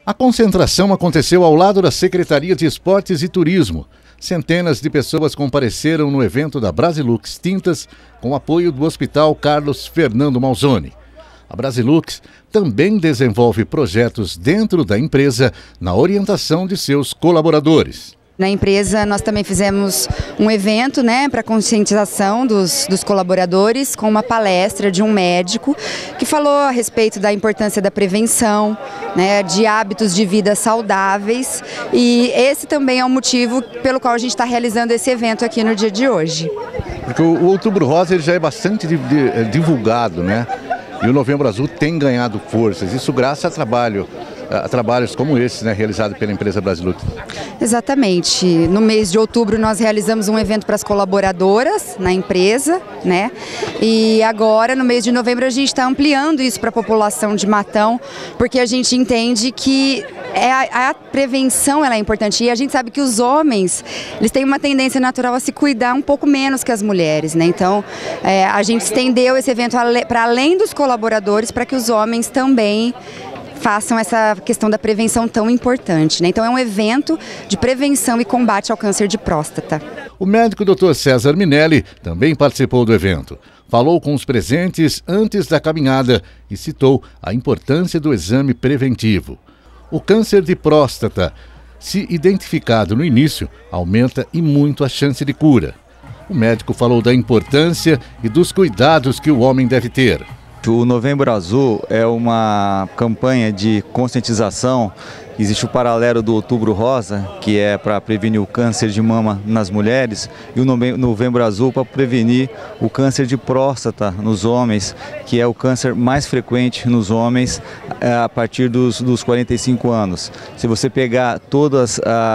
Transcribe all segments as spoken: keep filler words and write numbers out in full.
A concentração aconteceu ao lado da Secretaria de Esportes e Turismo. Centenas de pessoas compareceram no evento da Brasilux Tintas com apoio do Hospital Carlos Fernando Malzone. A Brasilux também desenvolve projetos dentro da empresa na orientação de seus colaboradores. Na empresa nós também fizemos um evento, né, para conscientização dos, dos colaboradores com uma palestra de um médico que falou a respeito da importância da prevenção, né, de hábitos de vida saudáveis, e esse também é o motivo pelo qual a gente está realizando esse evento aqui no dia de hoje. Porque o, o Outubro Rosa ele já é bastante de, de, divulgado, né? E o Novembro Azul tem ganhado forças, isso graças a trabalho. A trabalhos como esse, né, realizado pela empresa Brasilux. Exatamente. No mês de outubro nós realizamos um evento para as colaboradoras na empresa, né? E agora, no mês de novembro, a gente está ampliando isso para a população de Matão, porque a gente entende que é a, a prevenção ela é importante. E a gente sabe que os homens, eles têm uma tendência natural a se cuidar um pouco menos que as mulheres, né? Então, é, a gente estendeu esse evento para além dos colaboradores, para que os homens também façam essa questão da prevenção tão importante, né? Então é um evento de prevenção e combate ao câncer de próstata. O médico doutor César Minelli também participou do evento. Falou com os presentes antes da caminhada e citou a importância do exame preventivo. O câncer de próstata, se identificado no início, aumenta e muito a chance de cura. O médico falou da importância e dos cuidados que o homem deve ter. O Novembro Azul é uma campanha de conscientização. Existe o paralelo do Outubro Rosa, que é para prevenir o câncer de mama nas mulheres, e o Novembro Azul para prevenir o câncer de próstata nos homens, que é o câncer mais frequente nos homens a partir dos, dos quarenta e cinco anos. Se você pegar todos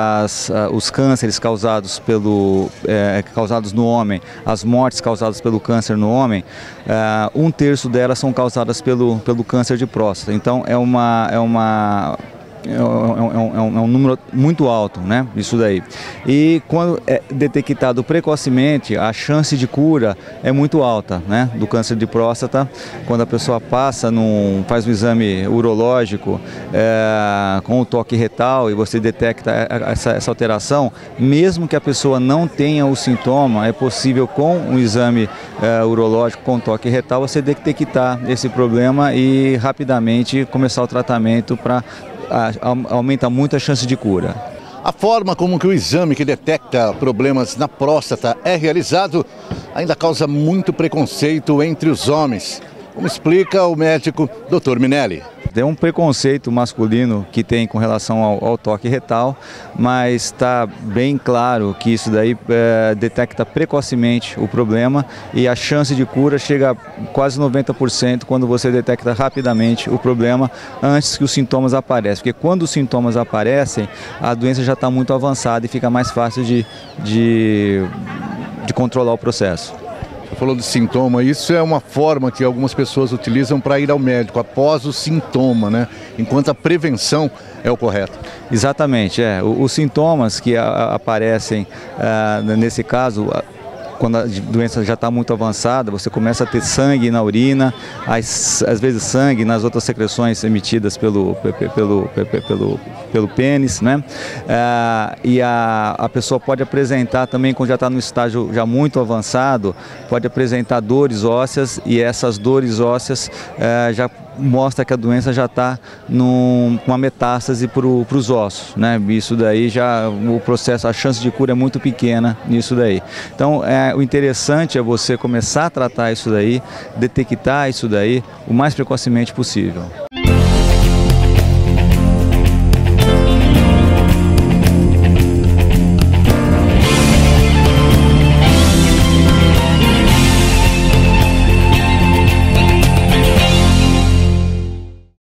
os cânceres causados, pelo, é, causados no homem, as mortes causadas pelo câncer no homem, é, um terço delas são causadas pelo, pelo câncer de próstata. Então é uma... É uma É um, é, um, é um número muito alto, né? Isso daí. E quando é detectado precocemente, a chance de cura é muito alta, né? Do câncer de próstata. Quando a pessoa passa, num, faz um exame urológico é, com o toque retal e você detecta essa, essa alteração, mesmo que a pessoa não tenha o sintoma, é possível com um exame é, urológico com toque retal você detectar esse problema e rapidamente começar o tratamento para aumenta muito a chance de cura. A forma como que o exame que detecta problemas na próstata é realizado ainda causa muito preconceito entre os homens, como explica o médico doutor Minelli. É um preconceito masculino que tem com relação ao, ao toque retal, mas está bem claro que isso daí é, detecta precocemente o problema e a chance de cura chega a quase noventa por cento quando você detecta rapidamente o problema antes que os sintomas apareçam. Porque quando os sintomas aparecem, a doença já está muito avançada e fica mais fácil de, de, de controlar o processo. Você falou de sintoma, isso é uma forma que algumas pessoas utilizam para ir ao médico após o sintoma, né? Enquanto a prevenção é o correto. Exatamente, é. Os sintomas que a, aparecem ah, nesse caso, quando a doença já está muito avançada, você começa a ter sangue na urina, às, às vezes sangue nas outras secreções emitidas pelo, pelo, pelo, pelo, pelo pênis, né? Ah, e a, a pessoa pode apresentar também, quando já está no estágio já muito avançado, pode apresentar dores ósseas, e essas dores ósseas ah, já mostra que a doença já está com uma metástase para os ossos, né? Isso daí já, o processo, a chance de cura é muito pequena nisso daí. Então, é, o interessante é você começar a tratar isso daí, detectar isso daí o mais precocemente possível.